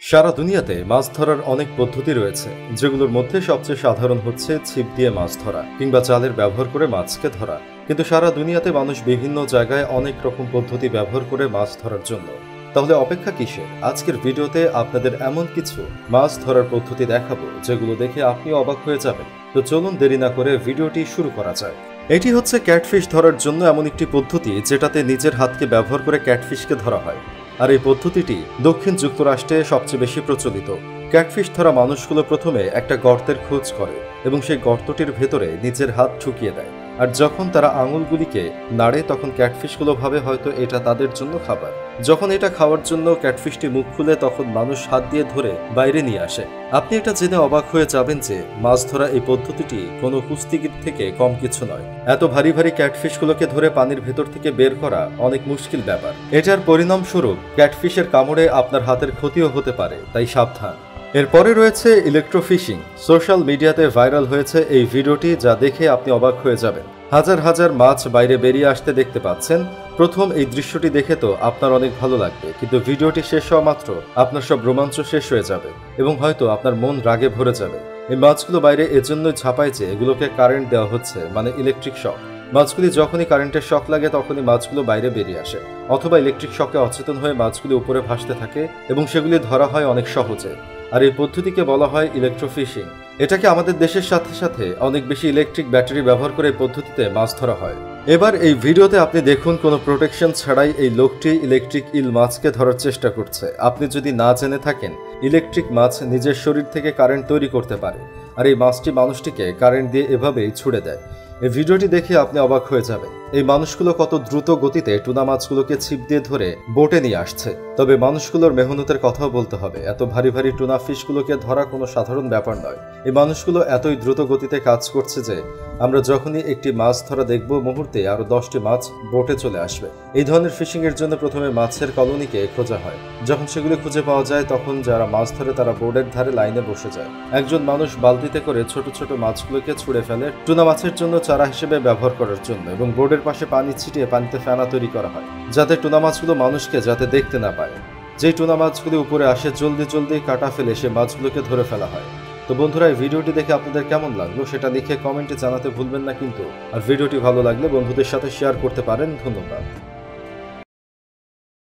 সারা দুনিয়াতে মাছ ধরার অনেক পদ্ধতি রয়েছে, যেগুলোর মধ্যে সবচেয়ে সাধারণ হচ্ছে ছিপ দিয়ে মাছ ধরা কিংবা জালের ব্যবহার করে মাছকে ধরা। কিন্তু সারা দুনিয়াতে মানুষ বিভিন্ন জায়গায় অনেক রকম পদ্ধতি ব্যবহার করে মাছ ধরার জন্য। তাহলে অপেক্ষা কিসের? আজকের ভিডিওতে আপনাদের এমন কিছু মাছ ধরার পদ্ধতি দেখাবো যেগুলো দেখে আপনিও অবাক হয়ে যাবেন। তো চলুন দেরি না করে ভিডিওটি শুরু করা যায়। এটি হচ্ছে ক্যাটফিশ ধরার জন্য এমন একটি পদ্ধতি যেটাতে নিজের হাতকে ব্যবহার করে ক্যাটফিশকে ধরা হয়। আর এই পদ্ধতিটি দক্ষিণ যুক্তরাষ্ট্রে সবচেয়ে বেশি প্রচলিত। ক্যাটফিশ ধরা মানুষগুলো প্রথমে একটা গর্তের খোঁজ করে এবং সেই গর্তটির ভেতরে নিজের হাত ঢুকিয়ে দেয়। আর যখন তারা আঙুলগুলিকে নাড়ে তখন ক্যাটফিশগুলো ভাবে হয়তো এটা তাদের জন্য খাবার। যখন এটা খাওয়ার জন্য ক্যাটফিশটি মুখ খুলে তখন মানুষ হাত দিয়ে ধরে বাইরে নিয়ে আসে। আপনি এটা জেনে অবাক হয়ে যাবেন যে মাছ ধরা এই পদ্ধতিটি কোনো কুস্তিগির থেকে কম কিছু নয়। এত ভারী ভারী ক্যাটফিশগুলোকে ধরে পানির ভেতর থেকে বের করা অনেক মুশকিল ব্যাপার। এটার পরিণামস্বরূপ ক্যাটফিশের কামড়ে আপনার হাতের ক্ষতিও হতে পারে, তাই সাবধান। এরপরে রয়েছে ইলেকট্রোফিশিং। সোশ্যাল মিডিয়াতে ভাইরাল হয়েছে এই ভিডিওটি, যা দেখে আপনি অবাক হয়ে যাবেন। হাজার হাজার মাছ বাইরে বেরিয়ে আসতে দেখতে পাচ্ছেন। প্রথম এই দৃশ্যটি দেখে তো আপনার অনেক ভালো লাগবে, কিন্তু ভিডিওটি শেষ হওয়া মাত্র আপনার সব রোমাঞ্চ শেষ হয়ে যাবে এবং হয়তো আপনার মন রাগে ভরে যাবে। এই মাছগুলো বাইরে এজন্যই ছাপায় যে এগুলোকে কারেন্ট দেওয়া হচ্ছে, মানে ইলেকট্রিক শক। মাছগুলি যখনই কারেন্টের শক লাগে তখনই মাছগুলো বাইরে বেরিয়ে আসে, অথবা ইলেকট্রিক শকে অচেতন হয়ে মাছগুলি উপরে ভাসতে থাকে এবং সেগুলি ধরা হয় অনেক সহজে। আর এই পদ্ধতিকে বলা হয় ইলেকট্রোফিশিং। এটাকে আমাদের দেশের সাথে সাথে অনেক বেশি ইলেকট্রিক ব্যাটারি ব্যবহার করে এই পদ্ধতিতে মাছ ধরা হয়। এবার এই ভিডিওতে আপনি দেখুন কোনো প্রোটেকশন ছাড়াই এই লোকটি ইলেকট্রিক ইল মাছকে ধরার চেষ্টা করছে। আপনি যদি না জেনে থাকেন, ইলেকট্রিক মাছ নিজের শরীর থেকে কারেন্ট তৈরি করতে পারে, আর এই মাছটি মানুষটিকে কারেন্ট দিয়ে এভাবেই ছুড়ে দেয়। এই ভিডিওটি দেখে আপনি অবাক হয়ে যাবেন। এই মানুষগুলো কত দ্রুত গতিতে টুনা মাছগুলোকে ছিপ দিয়ে ধরে বোটে নিয়ে আসছে। তবে মানুষগুলোর মেহনতের কথাও বলতে হবে। এত ভারী ভারী টুনা ফিশগুলোকে ধরা কোনো সাধারণ ব্যাপার নয়। এই মানুষগুলো এতই দ্রুত গতিতে কাজ করছে যে আমরা যখনই একটি মাছ ধরা দেখব, মুহূর্তে আরো 10টি মাছ বোটে চলে আসবে। এই ধরনের ফিশিং এর জন্য প্রথমে মাছের কলোনিকে খোঁজা হয়। যখন সেগুলো খুঁজে পাওয়া যায় তখন যারা মাছ ধরে তারা বোর্ডের ধারে লাইনে বসে যায়। একজন মানুষ বালতিতে করে ছোট ছোট মাছগুলোকে ছুঁড়ে ফেলে টুনা মাছের জন্য চারা হিসেবে ব্যবহার করার জন্য, এবং বোর্ডের পাশে পানি ছিটিয়ে পানিতে ফেনা তৈরি করা হয় যাতে টুনা মাছগুলো মানুষকে যাতে দেখতে না পায়। যেই টুনা মাছগুলি উপরে আসে জলদি জলদি কাটা ফেলে সে মাছগুলোকে ধরে ফেলা হয়। তো বন্ধুরা, এই ভিডিওটি দেখে আপনাদের কেমন লাগলো সেটা লিখে কমেন্টে জানাতে ভুলবেন না কিন্তু। আর ভিডিওটি ভালো লাগলে বন্ধুদের সাথে শেয়ার করতে পারেন। ধন্যবাদ।